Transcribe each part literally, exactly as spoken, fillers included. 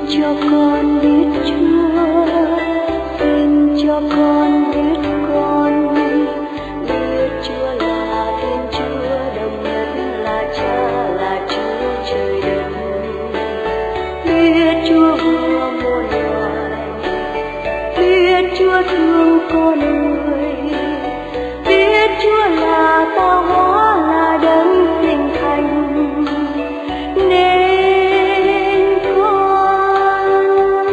cho con biết Chúa, xin cho con biết con biết Chúa là Thiên Chúa đồng nhất, là Cha, là Chúa trời đất. Biết Chúa vừa muôn loài, biết Chúa thương con người, biết Chúa là tạo hóa, là đấng sinh thành. Nên con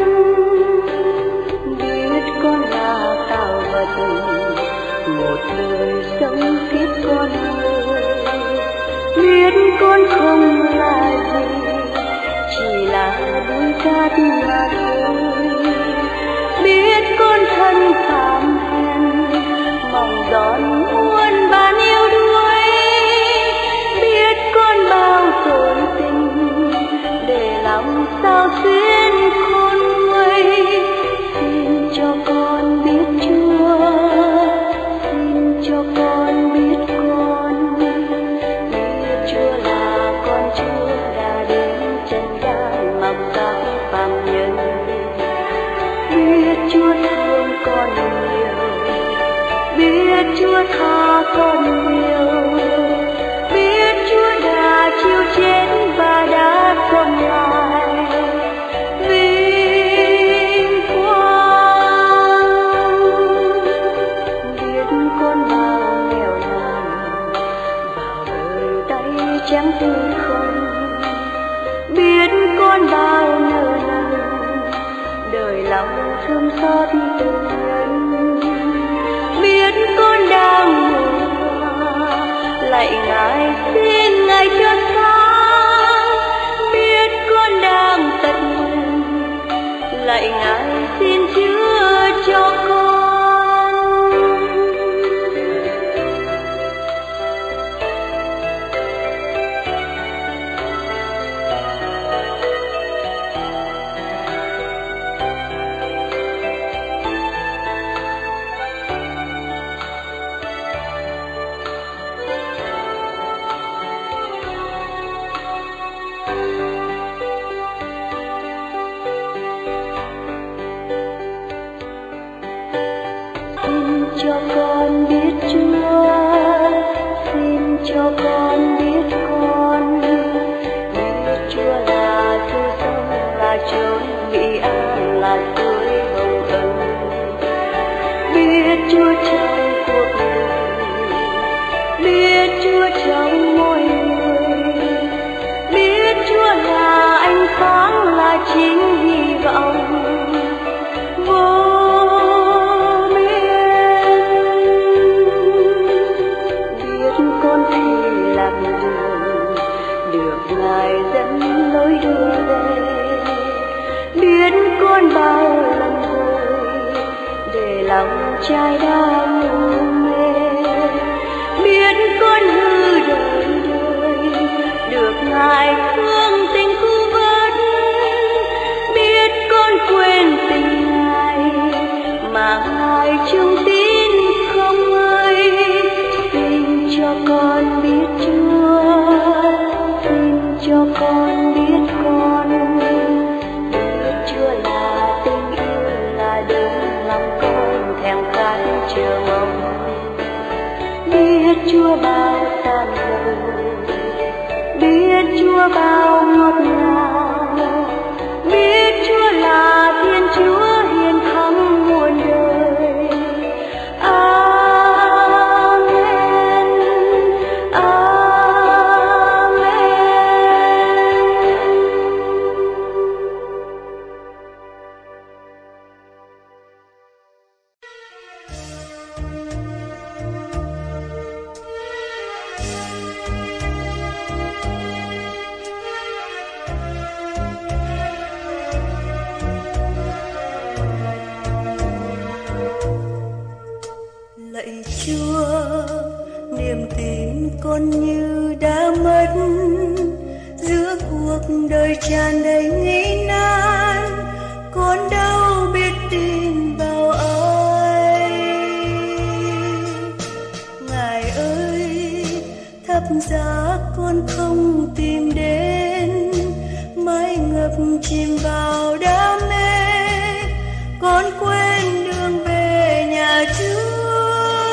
biết con là tạo vật, một đời sống kiếp con người. Biết con không là gì, chỉ là bụi cát mà thôi. Biết con thân phàm hèn, mong đón muôn vàn yêu đuối. Biết con bao tội tình, để làm sao xuyên khôn nguôi. Xin cho con biết Chúa, xin cho con biết con biết Chúa là con Chúa đã đến trần gian mong các phàm nhân. Biết Chúa thương con nhiều, biết Chúa tha con nhiều, biết Chúa đã chịu chết và đã sống lại. Vinh quang biết con bao nghèo nàn, vào đời tay chẳng tư không. Biết con bao nợ nần, đời lòng thương xót từng nhân. Biết con đang ngủ hoa, lạy Ngài xin Ngài cho sáng. Biết con đang tật nguyền, lạy Ngài xin chữa cho con. Cho con biết Chúa, xin cho con biết con biết Chúa là thứ sống, là chốn nghỉ an, là suối hồng ân. Biết Chúa trong cuộc đời, biết Chúa trong mỗi người, biết Chúa là ánh sáng, là chính hy vọng. Ngài dẫn lối đưa về, biết con bao lần rồi để lòng trai đang u mê. Biết con hư đời đời được Ngài thương tình cứu vớt. Biết con quên tình Ngài mà Ngài chung tín không ơi. Xin cho con biết Chúa, cho con biết con biết Chúa là tình yêu, là đấng lòng con thèm khát chờ mong. Biết Chúa bao tan vỡ, biết Chúa bao ngọt ngào, biết Chúa là Thiên Chúa hiền thắng muôn đời. Amen, amen. Lạy Chúa, niềm tin con như đã mất, giữa cuộc đời tràn đầy nghi nan, con đâu biết tin vào ai. Ngài ơi, thập giá con không tìm đến, mãi ngập chìm vào đáy con quên đường về nhà Chúa.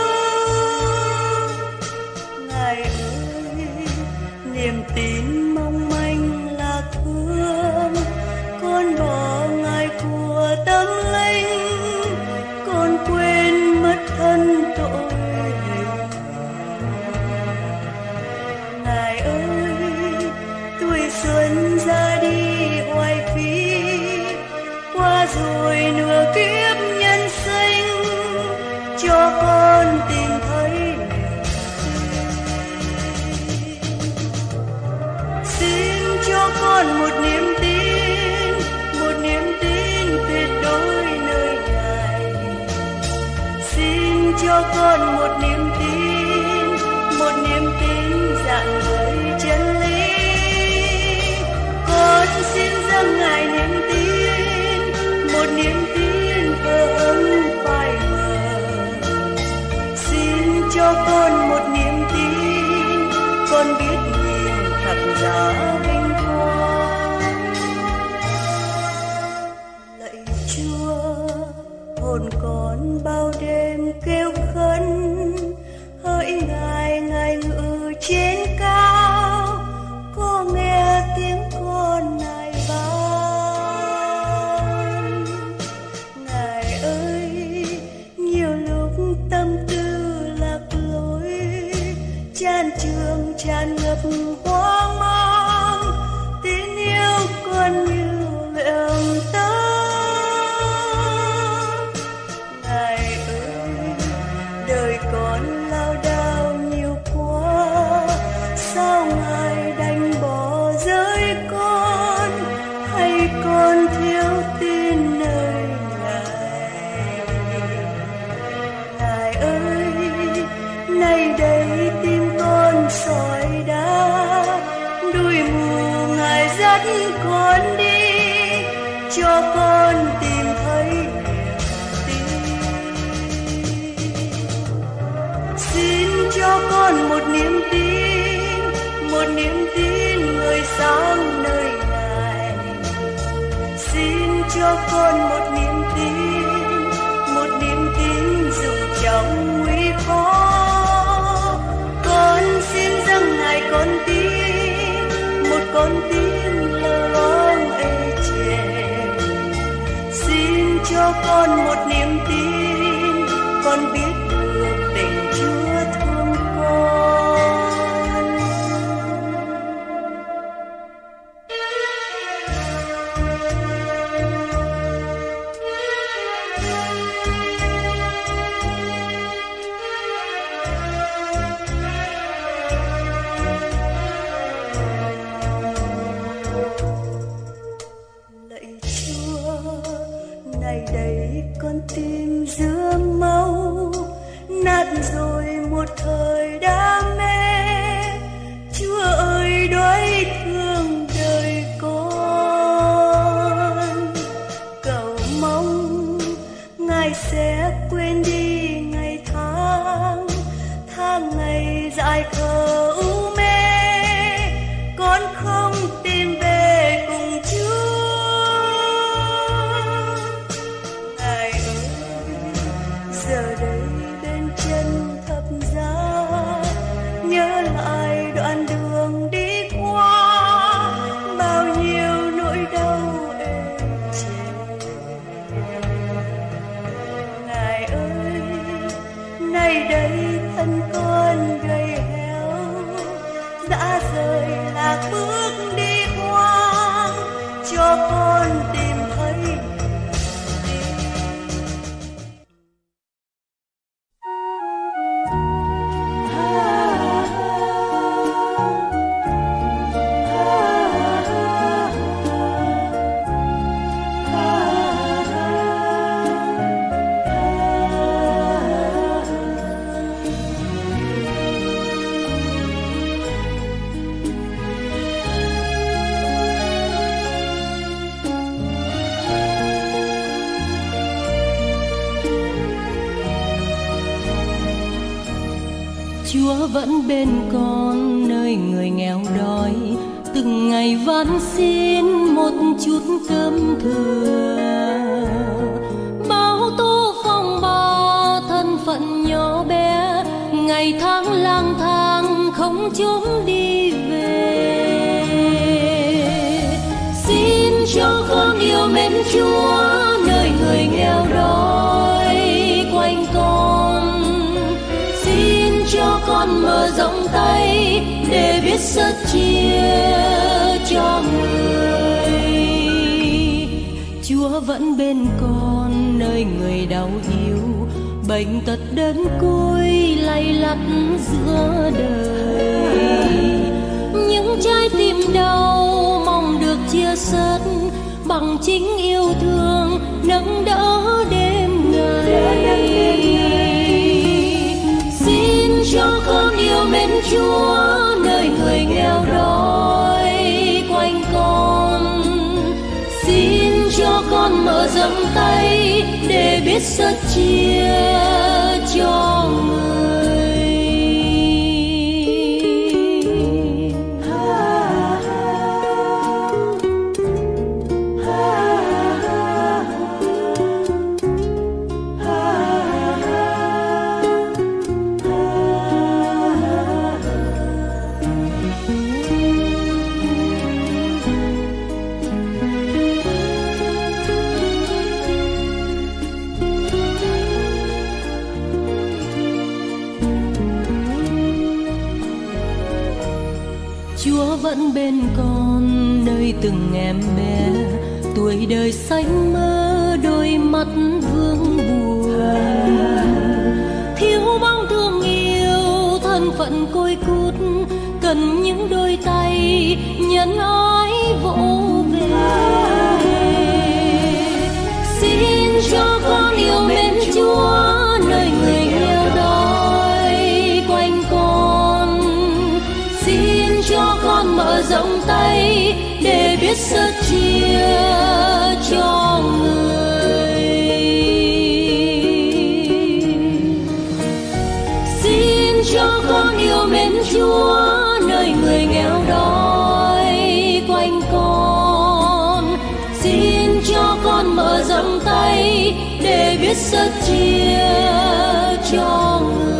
Ngài ơi, niềm tin mong manh lạc hương, con bỏ Ngài của tâm linh, con quên mất thân tội. Ngài ơi, tuổi xuân ra đi hoài phí, qua rồi nửa kiếp nhân sinh, cho con tìm thấy niềm tin. Xin cho con một niềm tin, một niềm tin tuyệt đối nơi Ngài. Xin cho con một niềm tin, một niềm tin rạng với chân lý. Con xin dâng Ngài niềm tin, một niềm tin hờ hững phai mờ. Xin cho con một niềm tin, con biết nhìn thật giá vinh quang. Lạy Chúa, hồn con bao đêm kêu khấn, hỡi Ngài, Ngài ngự trên cao, có nghe tiếng con Ngài van. Ngài ơi, nhiều lúc tâm tư lạc lối, chan trường tràn ngập hoang mang, tin yêu con như luyện tơ. Ngài ơi, đời con lao đao nhiều quá, sao Ngài đành bỏ rơi con, hay con thiếu tin nơi Ngài. Ngài ơi, nay đây tim con sỏi đá, đuôi mù Ngài dắt con đi, cho con tìm thấy niềm tin. Xin cho con một niềm tin, một niềm tin người sáng nơi Ngài. Xin cho con một niềm tin, một niềm tin dù trong nguy khó. Con xin dâng Ngài con tim, một con tim lờ loáng ê chề. Xin cho con một niềm tin, con biết được tình Chúa thương con. Lạy Chúa, nay đây con tim giữa máu, nát rồi một thời đam mê. Chúa ơi, đói thương đời con, cầu mong Ngài sẽ quên đi ngày tháng, tháng ngày dại khờ u mê, con không tìm về cùng Chúa. Ngài ơi, giờ đây bên chân thập giá, nhớ lại đoạn đường đi qua, bao nhiêu nỗi đau ê chề. Ngài ơi, nay đây thân con gầy héo, dã rời lạc bước đi hoang, cho con tìm thấy niềm tin. Chúa vẫn bên con nơi người nghèo đói, từng ngày van xin một chút cơm thừa. chốn đi về. Xin cho con yêu mến Chúa nơi người nghèo đói quanh con. Xin cho con mở rộng tay để biết sớt chia cho người. Chúa vẫn bên con nơi người đau yếu, bệnh tật đến cuối lay lắt giữa đời. Những trái tim đau mong được chia sớt bằng chính yêu thương nâng đỡ đêm ngày. Xin cho con yêu mến Chúa nơi người nghèo đói quanh con. Xin cho con mở rộng tay để biết sớt chia cho người. Chúa vẫn bên con nơi từng em bé, tuổi đời xanh mơ đôi mắt vương buồn. Thiếu bóng thương yêu thân phận côi cút, cần những đôi tay nhân ái vỗ về. Xin cho con yêu mến Chúa nơi người nghèo đói quanh con. Xin cho con mở rộng tay để biết sớt chia cho người. Xin cho con yêu mến Chúa nơi người nghèo đói quanh con. Xin cho con mở rộng tay để biết sớt chia cho người.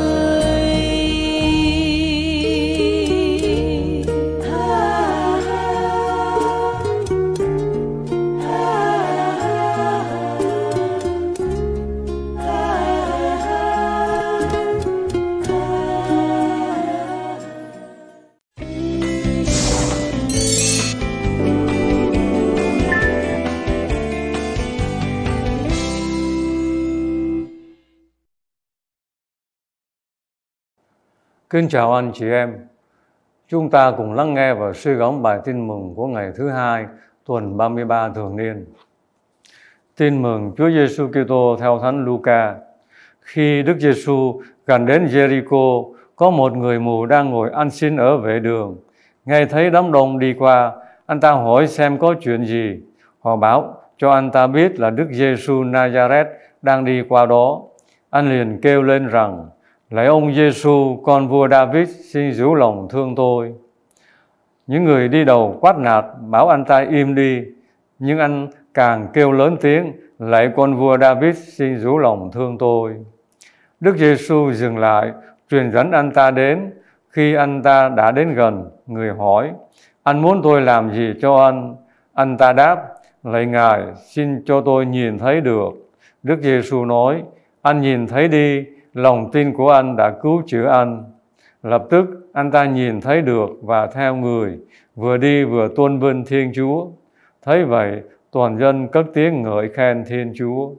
Kính chào anh chị em. Chúng ta cùng lắng nghe và suy gẫm bài tin mừng của ngày thứ hai tuần ba mươi ba thường niên. Tin mừng Chúa Giêsu Kitô theo Thánh Luca. Khi Đức Giêsu gần đến Jericho, có một người mù đang ngồi ăn xin ở vệ đường. Nghe thấy đám đông đi qua, anh ta hỏi xem có chuyện gì. Họ bảo cho anh ta biết là Đức Giêsu Nazareth đang đi qua đó. Anh liền kêu lên rằng: Lạy ông Giêsu, con vua David, xin giữ lòng thương tôi. Những người đi đầu quát nạt bảo anh ta im đi, nhưng anh càng kêu lớn tiếng: Lạy con vua David, xin giữ lòng thương tôi. Đức Giêsu dừng lại, truyền dẫn anh ta đến. Khi anh ta đã đến gần, người hỏi: Anh muốn tôi làm gì cho anh? Anh ta đáp: Lạy Ngài, xin cho tôi nhìn thấy được. Đức Giêsu nói: Anh nhìn thấy đi, lòng tin của anh đã cứu chữa anh. Lập tức anh ta nhìn thấy được và theo người, vừa đi vừa tôn vinh Thiên Chúa. Thấy vậy, toàn dân cất tiếng ngợi khen Thiên Chúa.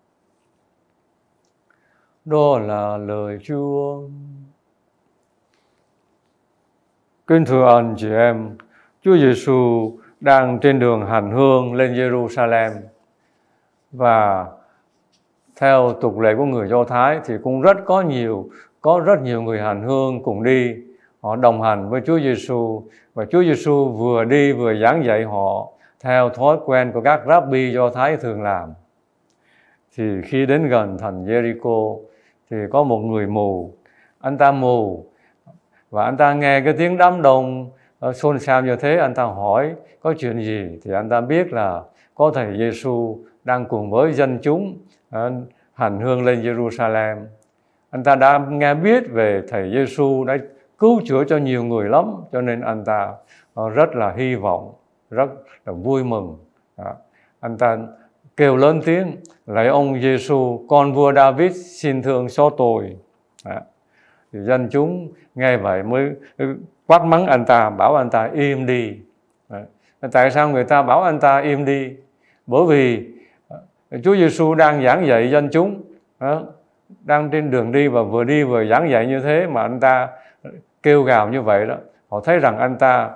Đó là lời Chúa. Kính thưa anh chị em, Chúa Giêsu đang trên đường hành hương lên Jerusalem, và theo tục lệ của người Do Thái thì cũng rất có nhiều có rất nhiều người hành hương cùng đi. Họ đồng hành với Chúa Giêsu, và Chúa Giêsu vừa đi vừa giảng dạy họ theo thói quen của các Rabbi Do Thái thường làm. Thì khi đến gần thành Jericho thì có một người mù. Anh ta mù và anh ta nghe cái tiếng đám đông xôn xao như thế. Anh ta hỏi có chuyện gì, thì anh ta biết là có thầy Giêsu đang cùng với dân chúng hành hương lên Jerusalem. Anh ta đã nghe biết về thầy Giêsu đã cứu chữa cho nhiều người lắm, cho nên anh ta rất là hy vọng, rất là vui mừng. Anh ta kêu lớn tiếng: lạy ông Giêsu, con vua David, xin thương xót tôi. Thì dân chúng nghe vậy mới quát mắng anh ta, bảo anh ta im đi. Tại sao người ta bảo anh ta im đi? Bởi vì Chúa Giêsu đang giảng dạy dân chúng, đang trên đường đi và vừa đi vừa giảng dạy như thế mà anh ta kêu gào như vậy đó. Họ thấy rằng anh ta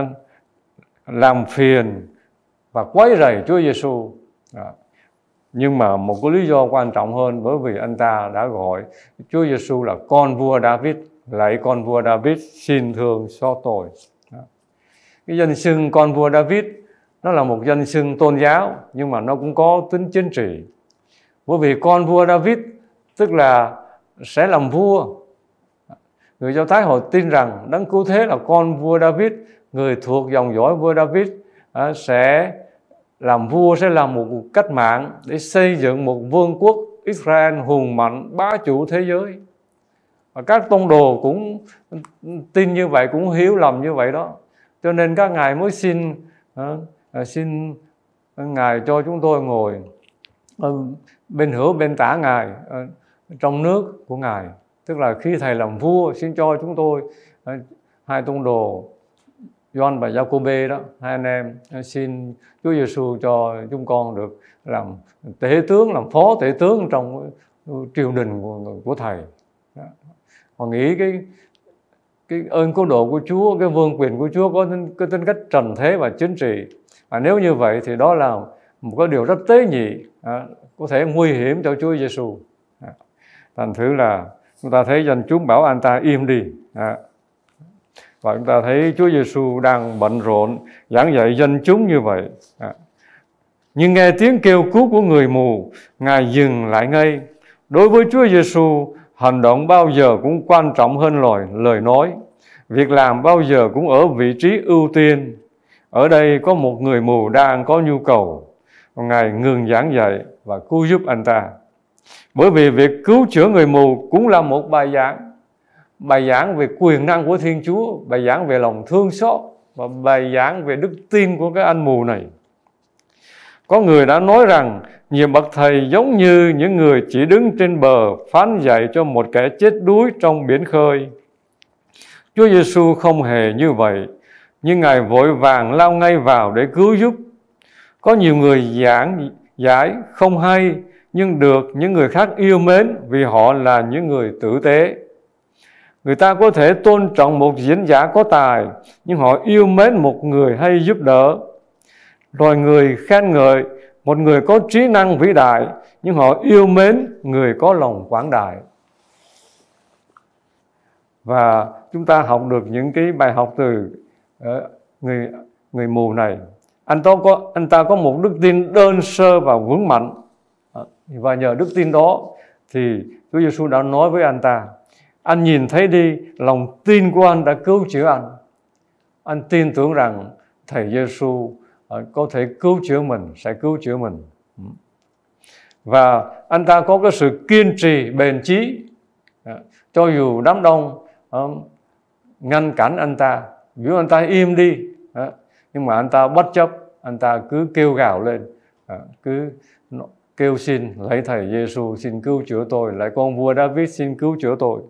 làm phiền và quấy rầy Chúa Giêsu. Nhưng mà một cái lý do quan trọng hơn, bởi vì anh ta đã gọi Chúa Giêsu là con vua David, lạy con vua David, xin thương xót tôi. Cái danh xưng con vua David nó là một danh xưng tôn giáo, nhưng mà nó cũng có tính chính trị. Bởi vì con vua David tức là sẽ làm vua. Người Do Thái họ tin rằng Đấng Cứu Thế là con vua David, người thuộc dòng dõi vua David sẽ làm vua, sẽ làm một cuộc cách mạng để xây dựng một vương quốc Israel hùng mạnh, bá chủ thế giới. Và các tông đồ cũng tin như vậy, cũng hiểu lầm như vậy đó. Cho nên các ngài mới xin xin ngài cho chúng tôi ngồi bên hữu bên tả ngài, trong nước của ngài. Tức là khi thầy làm vua, xin cho chúng tôi, hai tông đồ Gioan và Giacôbê đó, hai anh em, xin Chúa Giêsu cho chúng con được làm tể tướng, làm phó tể tướng trong triều đình của, của thầy. Họ nghĩ cái cái ơn cứu độ của Chúa, cái vương quyền của Chúa có tính, cái tính cách trần thế và chính trị. Và nếu như vậy thì đó là một cái điều rất tế nhị, à, có thể nguy hiểm cho Chúa Giêsu. À, thành thử là chúng ta thấy dân chúng bảo anh ta im đi. À, và chúng ta thấy Chúa Giêsu đang bận rộn giảng dạy dân chúng như vậy. À, nhưng nghe tiếng kêu cứu của người mù, Ngài dừng lại ngay. Đối với Chúa Giêsu, hành động bao giờ cũng quan trọng hơn lời, lời nói. Việc làm bao giờ cũng ở vị trí ưu tiên. Ở đây có một người mù đang có nhu cầu. Ngài ngừng giảng dạy và cứu giúp anh ta. Bởi vì việc cứu chữa người mù cũng là một bài giảng. Bài giảng về quyền năng của Thiên Chúa, bài giảng về lòng thương xót và bài giảng về đức tin của cái anh mù này. Có người đã nói rằng nhiều bậc thầy giống như những người chỉ đứng trên bờ phán dạy cho một kẻ chết đuối trong biển khơi. Chúa Giêsu không hề như vậy, nhưng Ngài vội vàng lao ngay vào để cứu giúp. Có nhiều người giảng giải không hay, nhưng được những người khác yêu mến vì họ là những người tử tế. Người ta có thể tôn trọng một diễn giả có tài, nhưng họ yêu mến một người hay giúp đỡ. Loài người khen ngợi một người có trí năng vĩ đại, nhưng họ yêu mến người có lòng quảng đại. Và chúng ta học được những cái bài học từ uh, người người mù này. Anh ta có anh ta có một đức tin đơn sơ và vững mạnh. Uh, và nhờ đức tin đó thì Chúa Giêsu đã nói với anh ta: anh nhìn thấy đi, lòng tin của anh đã cứu chữa anh. Anh tin tưởng rằng Thầy Giêsu có thể cứu chữa mình, sẽ cứu chữa mình. Và anh ta có cái sự kiên trì, bền chí. Cho dù đám đông ngăn cản anh ta, biểu anh ta im đi, nhưng mà anh ta bất chấp, anh ta cứ kêu gào lên, cứ kêu xin: lạy Thầy Giêsu, xin cứu chữa tôi, lạy con vua David, xin cứu chữa tôi.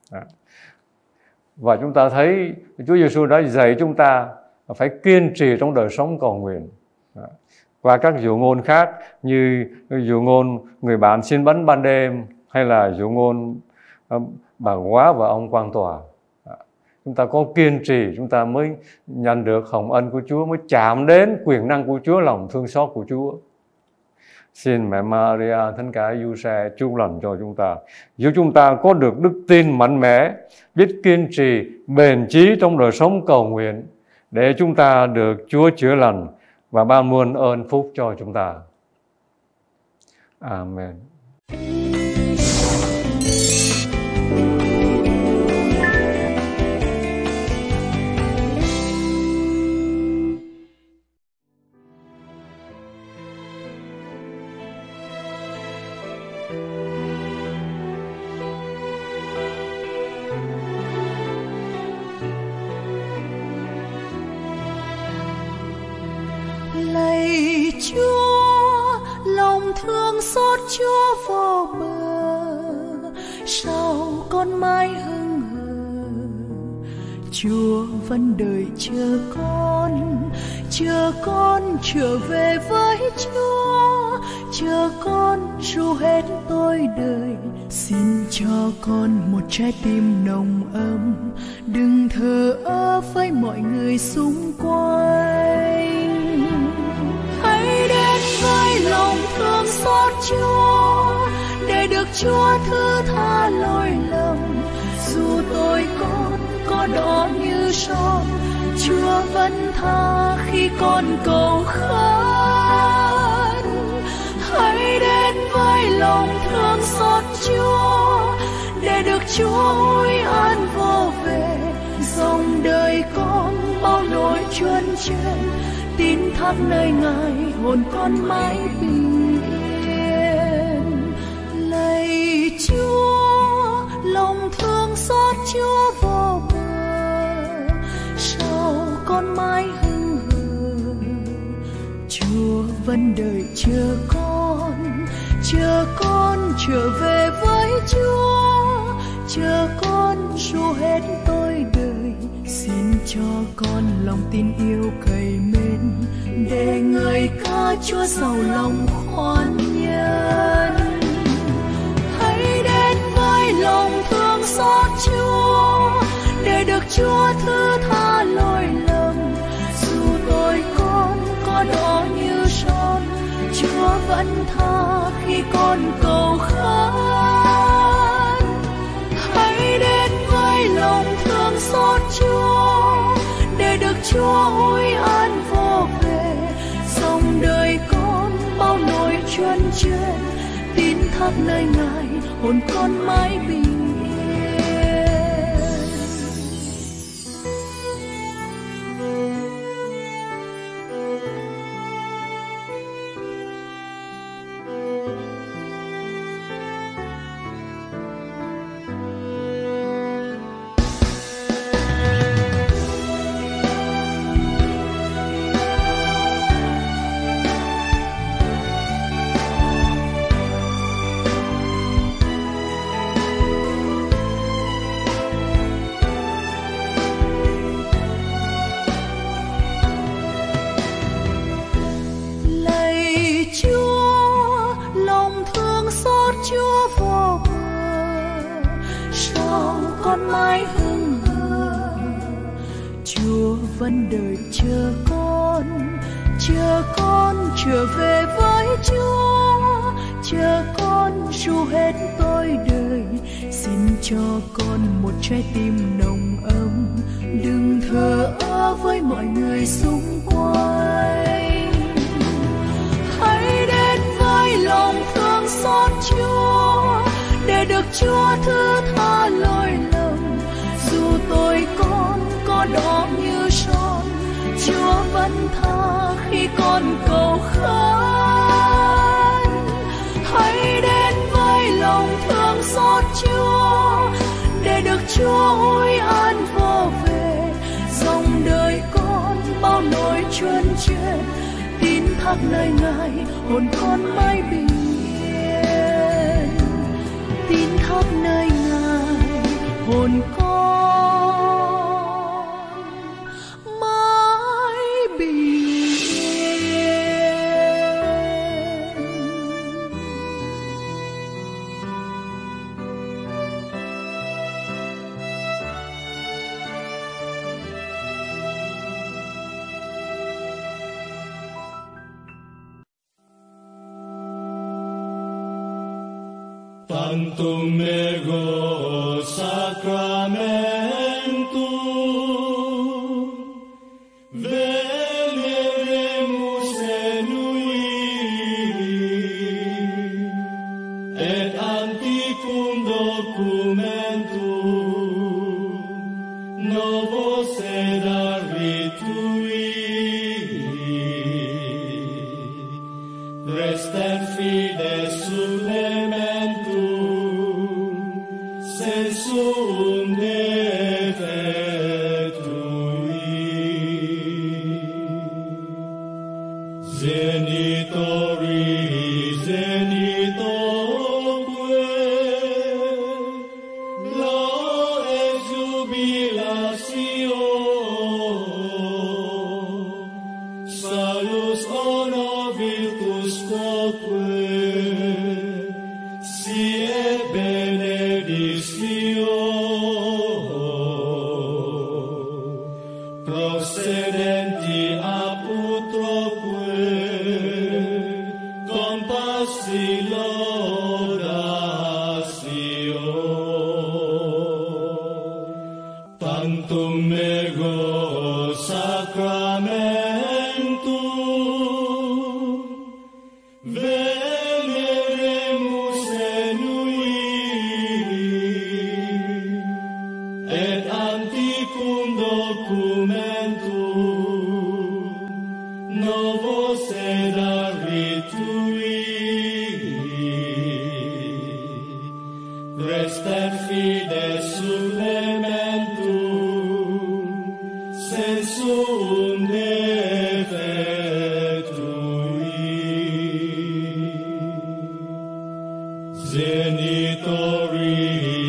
Và chúng ta thấy Chúa Giêsu đã dạy chúng ta phải kiên trì trong đời sống cầu nguyện. Qua các dụ ngôn khác như dụ ngôn người bạn xin bánh ban đêm, hay là dụ ngôn bà quá và ông quan tòa. Chúng ta có kiên trì, chúng ta mới nhận được hồng ân của Chúa, mới chạm đến quyền năng của Chúa, lòng thương xót của Chúa. Xin mẹ Maria, Thánh Cả Giuse chúc lành cho chúng ta, giúp chúng ta có được đức tin mạnh mẽ, biết kiên trì, bền chí trong đời sống cầu nguyện, để chúng ta được Chúa chữa lành và ban muôn ơn phúc cho chúng ta. Amen. mãi hững hờ. Chúa vẫn đợi chờ con, chờ con trở về với Chúa, chờ con ru hết tôi đời. Xin cho con một trái tim nồng ấm, đừng thờ ơ với mọi người xung quanh. Hãy đến với lòng thương xót Chúa, để được Chúa thứ tha lỗi lầm. Dù tôi con có đỏ như son, Chúa vẫn tha khi con cầu khấn. Hãy đến với lòng thương xót Chúa, để được Chúa ôi an vô về. Dòng đời con bao nỗi chuân chén, tin thác nơi Ngài hồn con mãi bình yên. Lạy Chúa, lòng thương xót Chúa vô bờ, sao con mãi hững hờ. Chúa vẫn đợi chờ con, chờ con trở về với Chúa, chờ con ru hết tôi đời. Xin cho con lòng tin yêu cậy mến, để người ca Chúa giàu lòng khoan nhân. Hãy đến với lòng thương xót Chúa, để được Chúa thứ tha lỗi lầm. Dù tôi con có đỏ như son, Chúa vẫn tha khi con cầu khấn. Hãy đến với lòng thương xót Chúa, để được Chúa ôi an vô về. Dòng đời con bao nỗi chuân chén, tin thác nơi Ngài hồn con mãi bình yên. Mãi hững hờ. Chúa vẫn đợi chờ con, chờ con trở về với Chúa, chờ con ru hết tôi đời. Xin cho con một trái tim nồng ấm, đừng thờ ơ với mọi người xung quanh. Hãy đến với lòng thương xót Chúa, để được Chúa thứ tha lỗi lầm. Dù tôi con có đỏ như son, Chúa vẫn tha khi con cầu khấn. Hãy đến với lòng thương xót Chúa, để được Chúa ôi an vô về. Dòng đời con bao nỗi chuân chén, tin thác nơi Ngài hồn con mãi bình yên. Tin thác nơi Ngài hồn con mãi bình yên. Tantum ego sacramentum veneremus enui et antiquum documentum novo sed ritui restem fides supplementum sensum defectui. Zenitori zenitoque la Victus quoque, sie benedictio, procedenti ab utroque, compassi laudatio, tantum ego sacramentum veneremus enui, et antiquum documentum novo sed ritui, restet fides supplementum sensum defectui. Zenitori,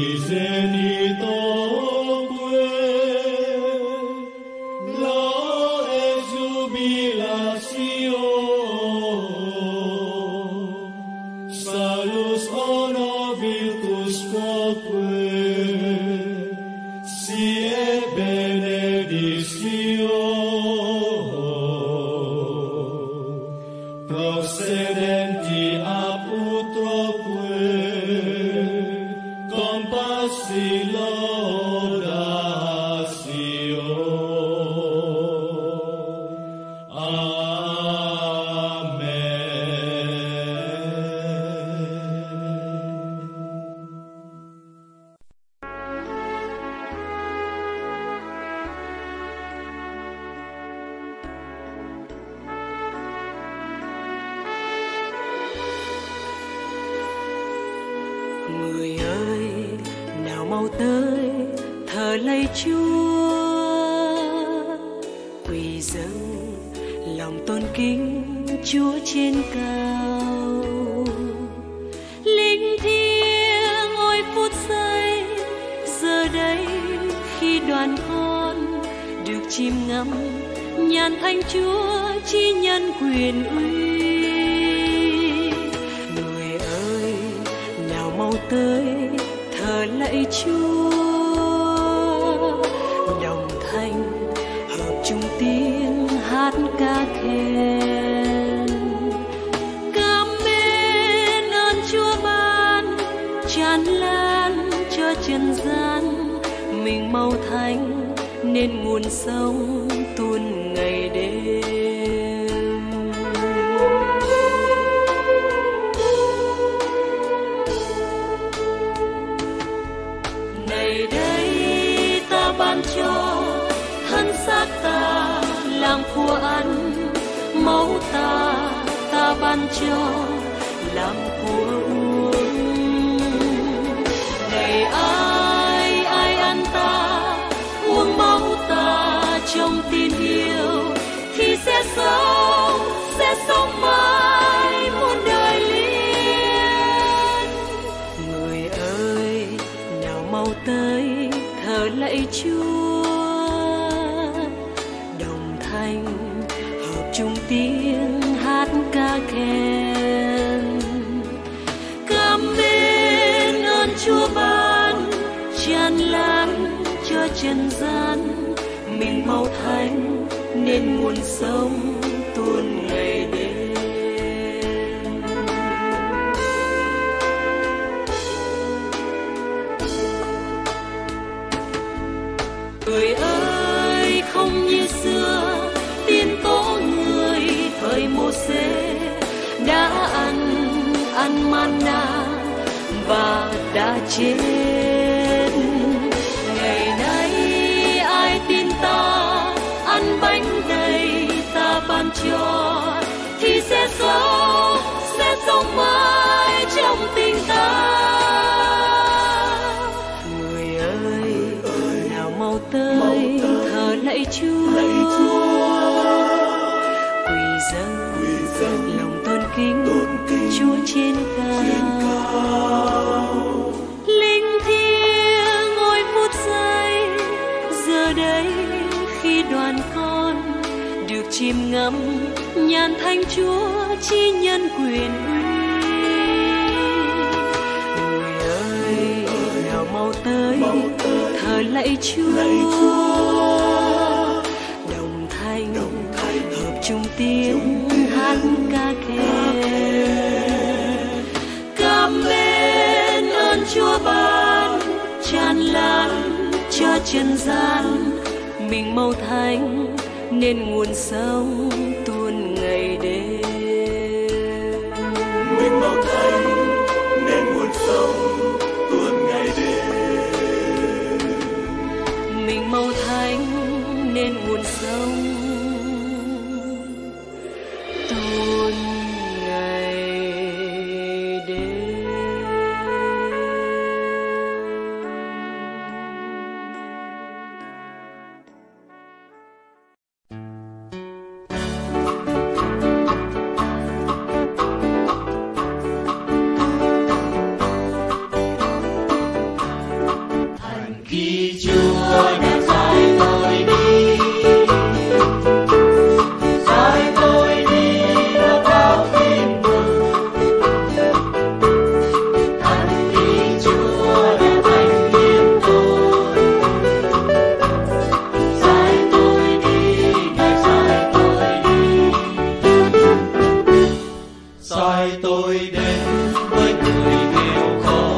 zenitoque, la exubilatio, salus honor virtus quoque, sie benedictio, procedenti ab utroque, compassi laudatio. Người ơi, nào mau tới thờ lạy Chúa, quỳ dâng lòng tôn kính Chúa trên cao. Linh thiêng ôi phút giây, giờ đây khi đoàn con được chìm ngắm nhàn Thánh Chúa chi nhân quyền uy. Mau tới thờ lạy Chúa, đồng thanh hợp chung tiếng hát ca khen. Cảm ơn ơn Chúa ban tràn lan cho trần gian, mình mau thánh nên nguồn sống tuôn ngày đêm. Ngày đây ta ban cho thân xác ta làm của ăn, máu ta ta ban cho làm của uống. Ngày ai ai ăn ta uống máu ta trong tin yêu, thì sẽ sống sẽ sống mãi muôn đời liên. Người ơi, mau tới thờ lạy Chúa, đồng thanh hợp chung tiếng hát ca khen. Cảm ơn ơn Chúa ban tràn lan cho trần gian, mình mau thánh nên nguồn sống tuôn ngày đêm. Người ơi, không như xưa tiên tổ người thời Mô-sê đã ăn ăn manna và đã chết. Ngày nay ai tin ta ăn bánh đầy ta ban cho, thì sẽ sống sẽ sống mãi trong tình ta. Người ơi, nào mau tới thờ lạy Chúa, quỳ dâng lòng tôn kính Chúa trên cao. Linh thiêng ngôi phút giây, giờ đây khi đoàn con được chìm ngắm nhàn Thánh Chúa chi nhân quyền uy. Người ơi, nào mau tới thờ lạy Chúa, đồng thanh hợp chung tiếng hát ca khen. Cảm mến ơn Chúa ban tràn lan cho trần gian, mình màu thánh nên nguồn sống tuôn ngày đêm. Mình màu thánh nên nguồn sống tuôn ngày đêm. Mình màu thánh nên nguồn sống tuôn ngày đêm. Khi Chúa đã sai tôi đi, sai tôi đi là báo tin mừng. Thần khi Chúa đã thanh liêm tôi, sai tôi đi, Ngài sai tôi đi. Sai tôi đến với người nghèo khó,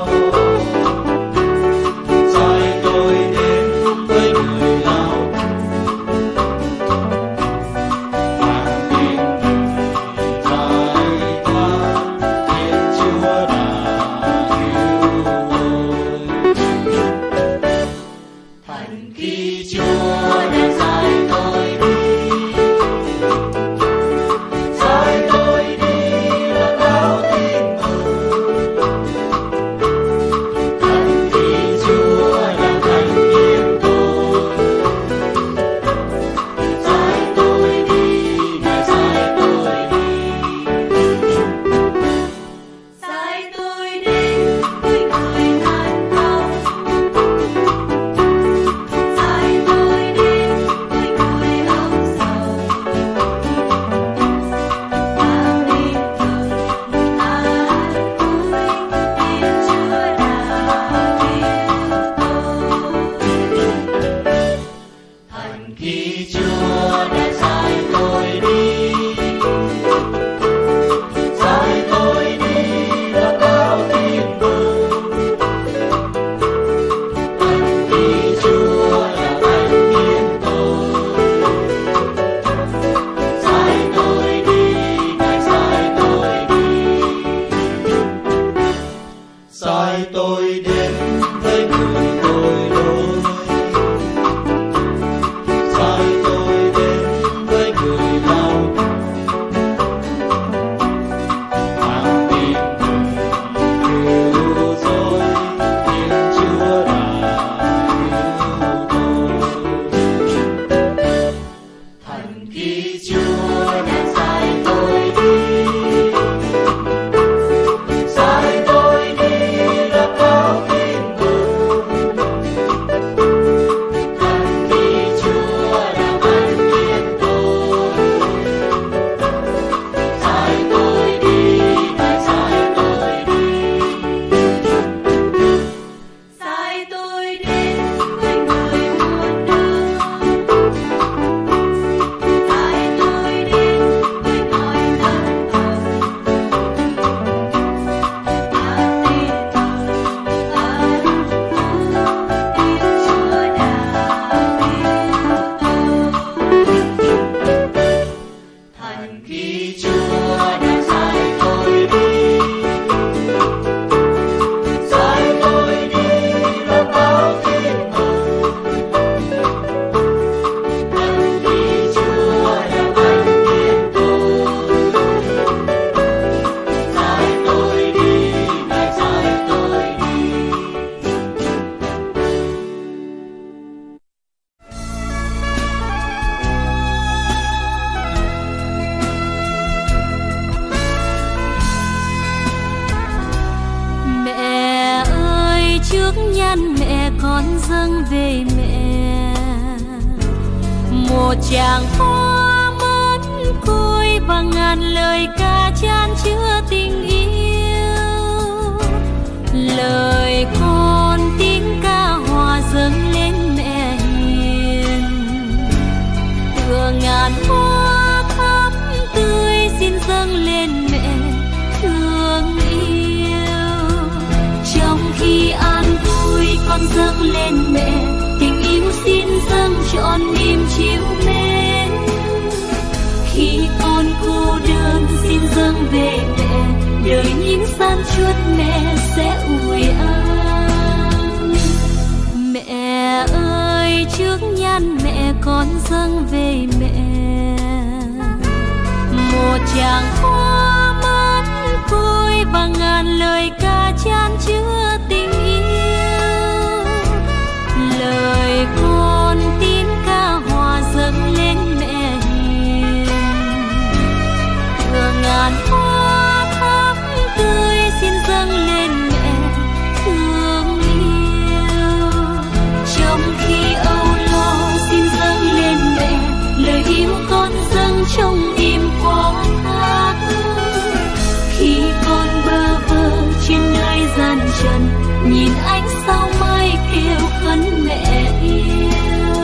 nhan mẹ con dâng về mẹ, một chàng hoa mến côi và ngàn lời ca chan chứa tình yêu. Lời con tiếng ca hòa dâng lên mẹ hiền, tựa ngàn hoa thắm tươi xin dâng lên mẹ thương yêu. Trong khi an vui con dâng lên mẹ tình yêu xin dâng trọn niềm chiếu mến. Khi con cô đơn xin dâng về mẹ, đời những san chuốt mẹ sẽ ủi an. Mẹ ơi trước nhan mẹ con dâng về mẹ, một tràng hoa mất côi và ngàn lời ca chan chứa tình yêu. Lời con tiếng ca hòa dâng lên mẹ hiền, tựa ngàn hoa thắm tươi xin dâng lên mẹ thương yêu. Trong khi âu lo xin dâng lên mẹ, lời yêu con dâng trong im khoáng khắc. Khi con bơ vơ trên nơi gian trần, nhìn ánh sao mai kêu khấn mẹ yêu.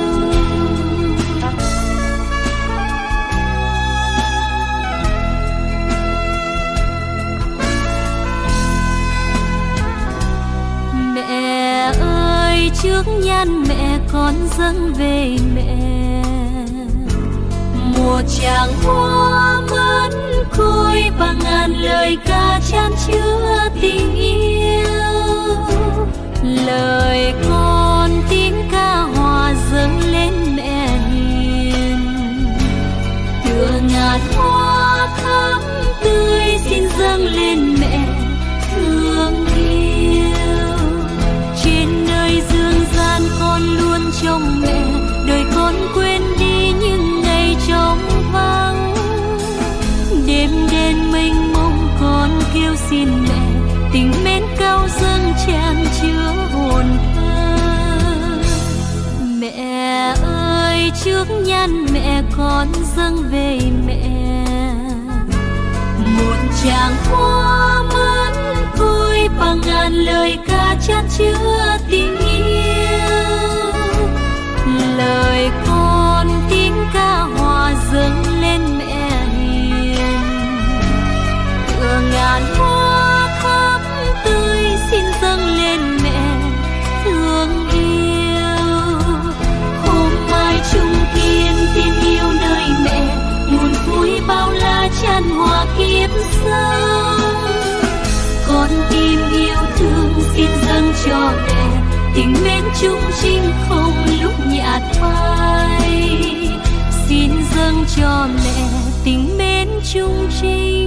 Mẹ ơi trước nhan mẹ con dâng về mẹ, một tràng hoa mất côi và ngàn lời ca chan chứa tình yêu. Lời con tiếng ca hòa dâng lên mẹ hiền, tựa ngàn hoa thắm tươi xin dâng lên mẹ thương yêu. Trên nơi dương gian con luôn trông mẹ, đời con quên đi những ngày trống vắng. Đêm đen mênh mông con kêu xin mẹ, tình mến cao dâng chan chứa hồn thơ. Mẹ ơi trước nhan mẹ con dâng về mẹ, một tràng hoa mất côi và ngàn lời ca chan chứa tình yêu. Lời con tiếng ca hòa dâng lên mẹ hiền, tựa ngàn hoa thắm tươi xin dâng lên mẹ thương yêu. Hôm mai chung kiên tin yêu nơi mẹ, nguồn vui bao la chan hòa kiếp sống. Con tim yêu thương xin dâng cho mẹ, tình mến chung trinh không lúc nhạt phai. Xin dâng cho mẹ tình mến chung trinh